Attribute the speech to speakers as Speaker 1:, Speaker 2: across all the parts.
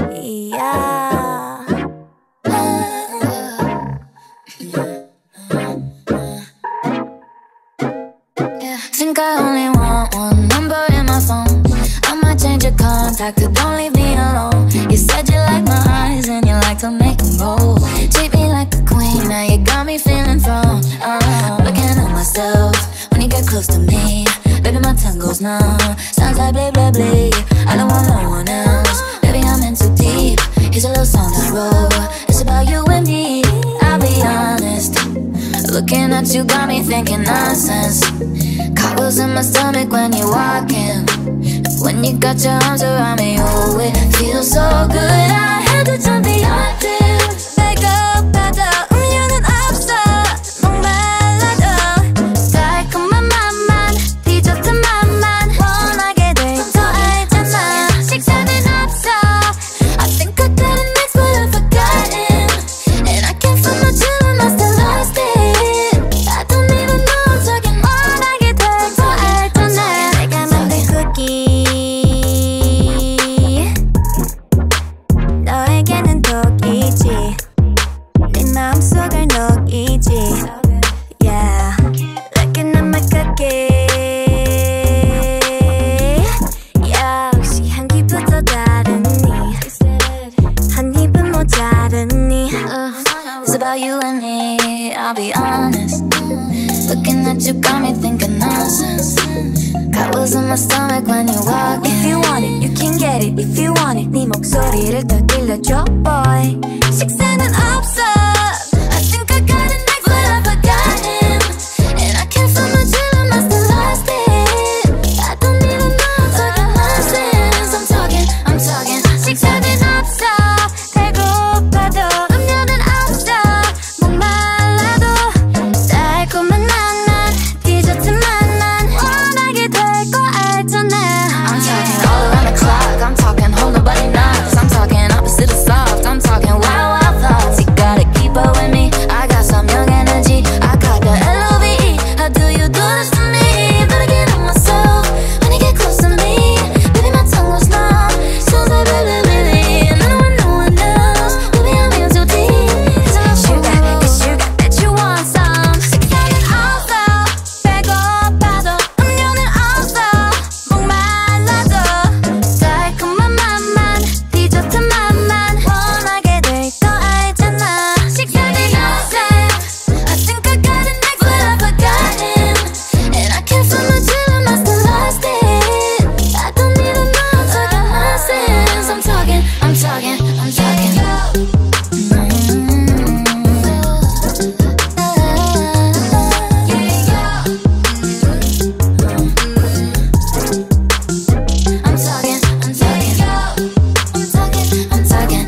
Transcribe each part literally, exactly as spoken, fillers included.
Speaker 1: Yeah.
Speaker 2: Think I only want one number in my phone. I might change your contact, but don't leave me alone. You said you like my eyes and you like to make them roll. Treat me like a queen, now you got me feeling thrown. uh, Looking at myself when you get close to me. Baby, my tongue goes numb. Sounds like blah, blah, blah. I don't want no one else. Baby, I'm in too deep. Here's a little song to roll. It's about you and me, I'll be honest. Looking at you got me thinking nonsense. Cartwheels in my stomach when you're walking. When you got your arms around me, oh, it feels so good. I had to jump the octave. 배고파도 음료는 없어. 목말라도 달콤한 맛만 디저트 맛만 원하게 될 거 알잖아. 식사는 없어. I think I got it next but I've forgotten. And I can't find my children, I still lost it. I don't even know I'm talking 원하게 될 거 알잖아.
Speaker 1: 내가 만든 쿠키 너에게는 독이지. 네 마음속을 녹이지. Yeah, looking at my cookie. 역시 향기부터 다르니. 한 입은 모자르니.
Speaker 2: It's about you and me, I'll be honest. Looking at you got me thinking nonsense. Cartwheels in my stomach when you're walking.
Speaker 1: If you want it, you can get it. If you want it, 네 목소리를 더 들려줘, boy. 식사는 없어.
Speaker 2: I think I got it next but I've forgotten. And I can't find my children, I still lost it. I don't even know I'm talking nonsense. I'm talking, I'm talking.
Speaker 1: 식사는 없어. 배고파도 음료는 없어. 목말라도 달콤한 맛만 디저트 맛만 원하게 될 거 알잖아.
Speaker 2: I'm talking all around the clock. I'm talking hold nobody knocks. I'm talking opposite of soft. I'm talking wild, wild thoughts. You gotta keep up with me. I got some young energy. I got the L O V E. How do you do this to me? Better get on myself when you get close to me. Baby, my tongue goes numb. Sounds like really, really. And I don't want no one else. Baby, I'm in too deep. Cause I'm
Speaker 1: Sugar, cause sugar that you want some. 식사는 없어. 배고파도 음료는 없어. 목말라도 달콤한 맛만 디저트 맛만 원하게 될 거 알잖아. 식사는 없어.
Speaker 2: I think I got it next but I've forgotten. And I can't find my children, I still lost it. I don't even know I'm talking nonsense. I'm talking, I'm talking, I'm talking. I'm talking, I'm talking. I'm talking, I'm talking,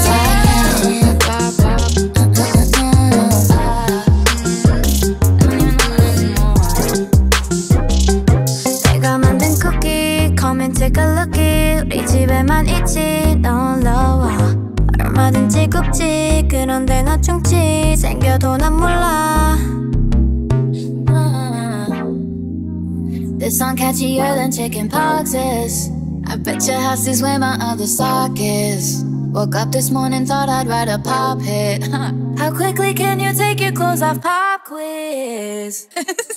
Speaker 1: 내가 만든 쿠키 Come and take a lookie. 우리 집에만 있지 놀러와. 얼마든지 굽지. 그런데 나 충치 생겨도 난 몰라.
Speaker 2: This song catchier than chicken pox is. I bet your house is where my other sock is. Woke up this morning, thought I'd write a pop hit. How quickly can you take your clothes off? Pop quiz.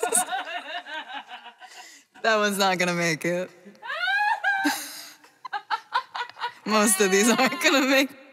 Speaker 2: That one's not gonna make it. Most of these aren't gonna make it.